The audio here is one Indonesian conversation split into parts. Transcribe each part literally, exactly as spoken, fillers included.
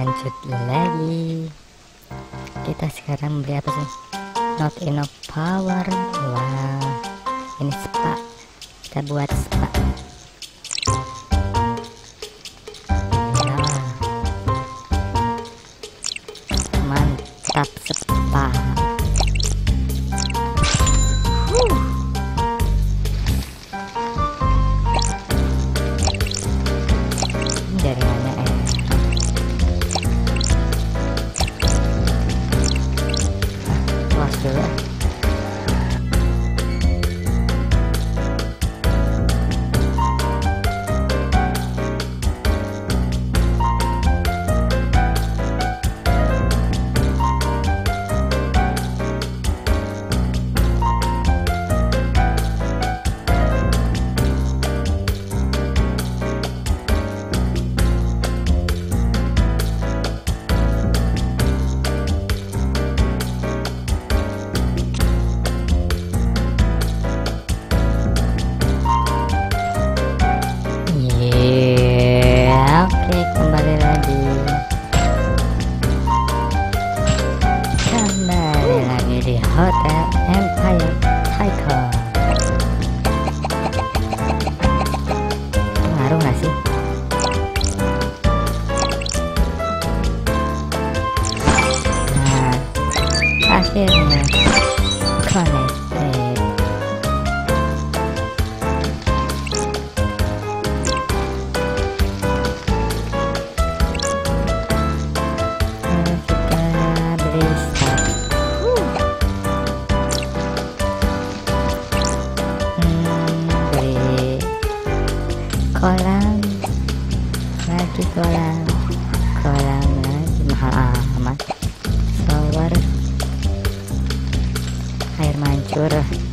lanjut lagi. Kita sekarang beli apa sih? Not enough power. Wah, ini spa. Kita buat spa. Ya, mantap spa. Jaringannya eh close dulu. Oke, kembali lagi. Kembali lagi di Hotel Empire Tycoon. Pengaruh nggak sih? Nah, akhirnya connected. Kolam lagi, kolam kolam lagi, mahal amat. Shower, air mancur,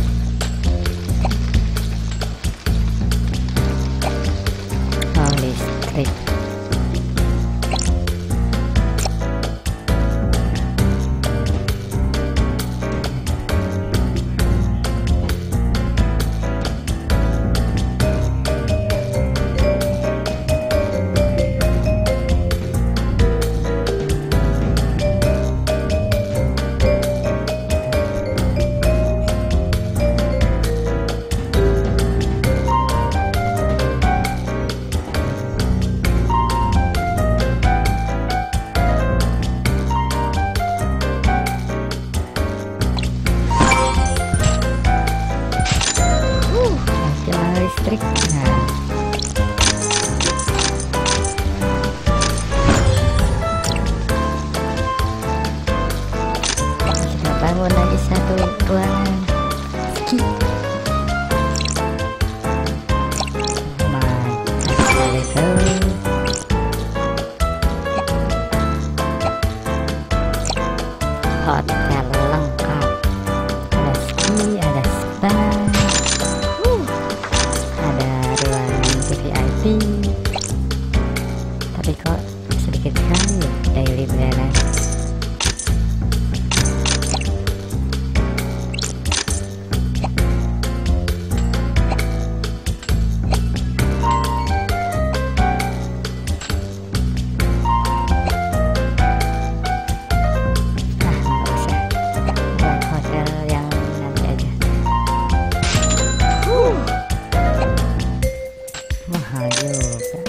oh listrik. Listriknya kita bangun lagi satu ruangan. Skip. Mantap sekali tuh. Hotel lengkap, ada ski, ada spa, tapi kok sedikit kali daily balance. Nah, nggak usah buat hotel yang nanti aja. uh. Mahal juga.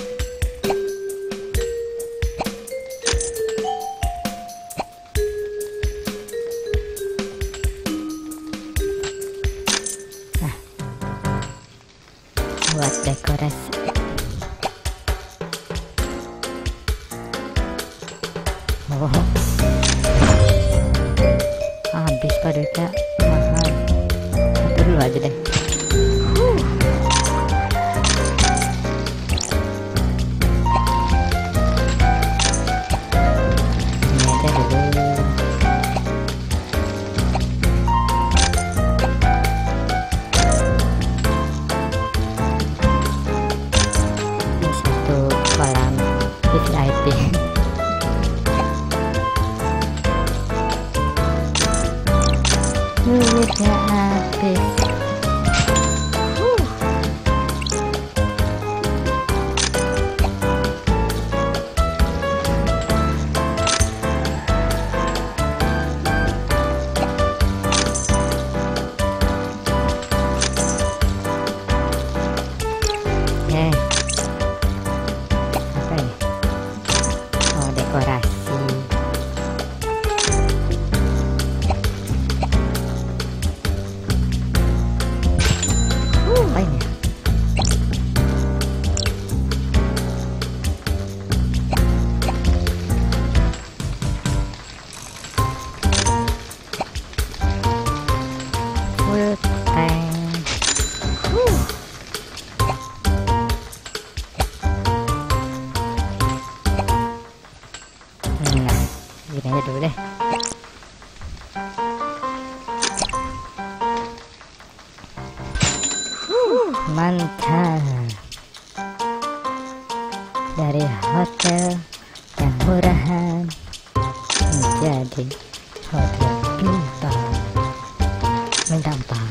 Buat dekorasi. Oh, habis padahal mahal. Satu dulu aja deh. Ini aja dulu. Kolam V V I P. Duitnya habis. dekorasi. Uh, apa ini? Full tank. Uh. Nah, gini aja dulu deh. Mantap. Dari hotel yang murahan menjadi hotel bintang bintang empat.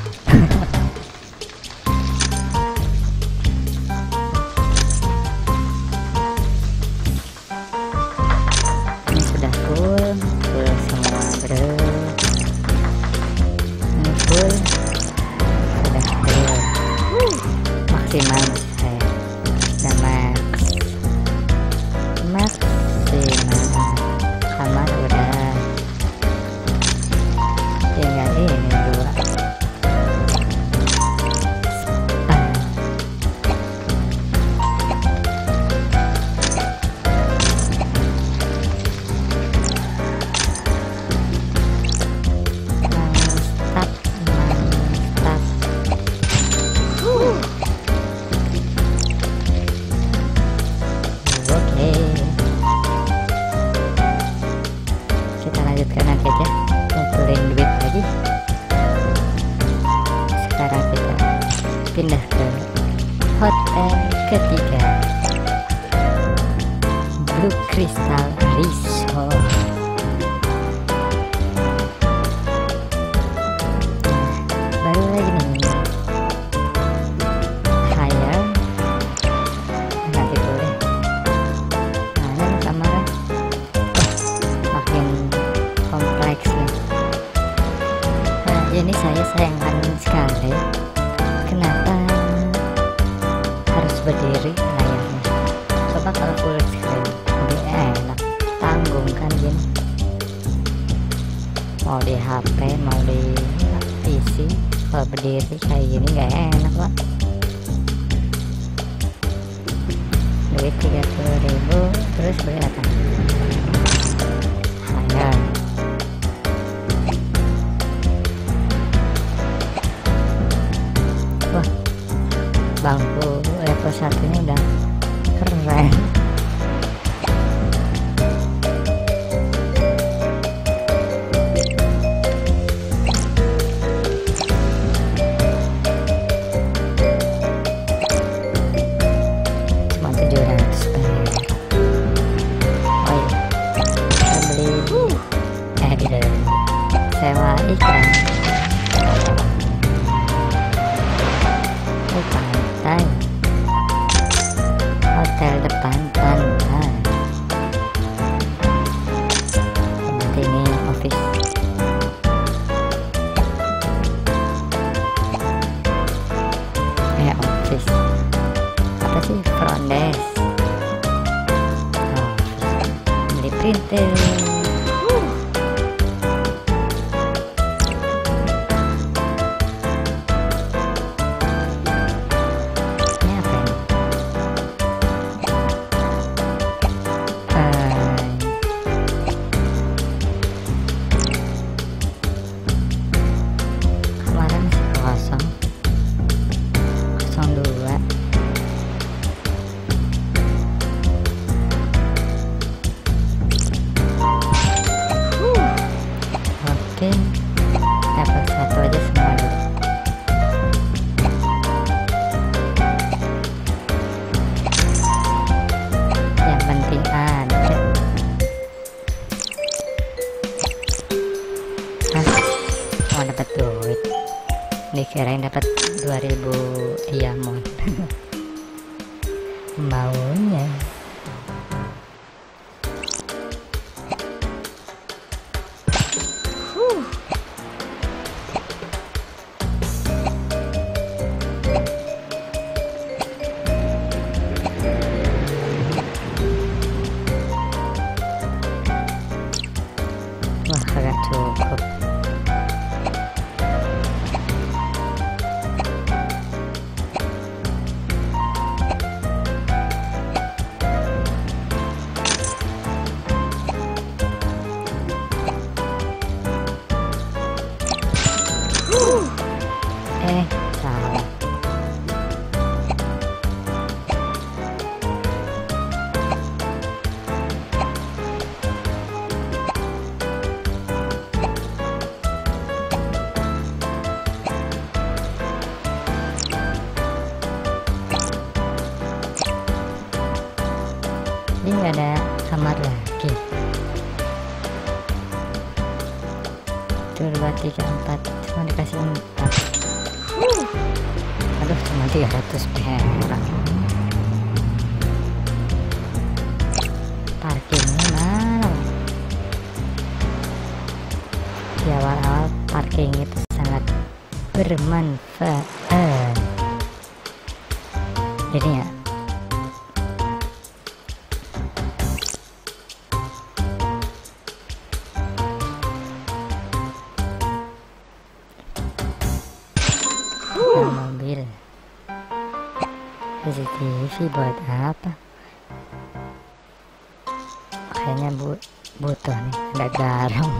Ini sudah full full semua bro. Ini full sudah full maksimal saya dan max maksimal kamar udah tinggal ini dua spa. Mantap mantap. Oke, kita lanjutkan nanti aja, ngumpulin duit lagi. Sekarang kita pindah ke hotel ketiga, Blue Crystal Resort. Nah, baru lagi nih hire. Nanti boleh mana nih kamarnya. Oh, makin kompleks nih. Nah, ini saya sayangkan sekali kenapa harus berdiri layarnya. Coba kalau full screen lebih enak, tanggung kan gini. Mau di H P mau di P C, kalau berdiri kayak gini nggak enak pak. Duit tiga puluh ribu terus beli apa? Hanya wah, bangku level satunya udah keren. Cuma tujuh ratus perak. Oh iya, saya beli eh di sewa ikan. Oh, pantai, hotel depan pantai. Seperti ini office. Eh office apa sih, front desk. Oh, beli printer. Ini apa ini? Eh, kemarin masih kosong kosong dua. Oke, level satu aja semua dulu. Yang penting ada. Hah, mau dapat duit, dikirain dapat dua ribu diamond. Maunya eh salah. Ini nggak ada kamar lagi. Dua tiga empat, cuma dikasih empat. uh. Aduh, cuma tiga ratus perak. Parkingnya mana? Di awal-awal parking itu sangat bermanfaat. Jadi ya, mobil C C T V buat apa? Kayaknya bu butuh nih, ada garam.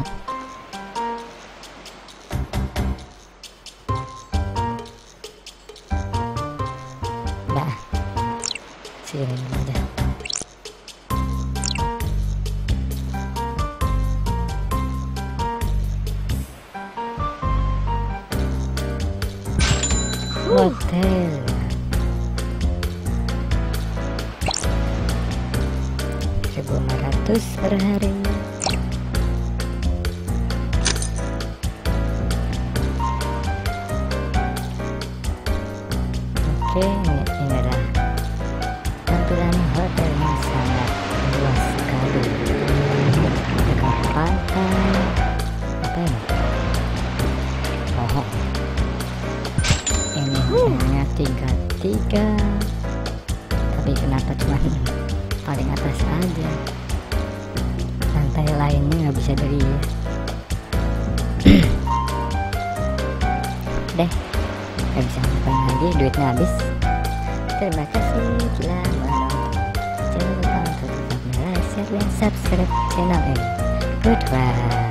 Dah, sini aja. Hotel seribu lima ratus per hari. Oke, ini, ini adalah tampilan hotelnya, sangat luas sekali. Dekat pantai. Apa ini? Oh, ini hanya tingkat tiga, tapi kenapa cuma paling atas aja, lantai lainnya nggak bisa dari deh, nggak bisa ngapain lagi, duitnya habis. Terima kasih telah menonton. Jangan lupa untuk tetap like, share, dan subscribe channel ini. Goodbye.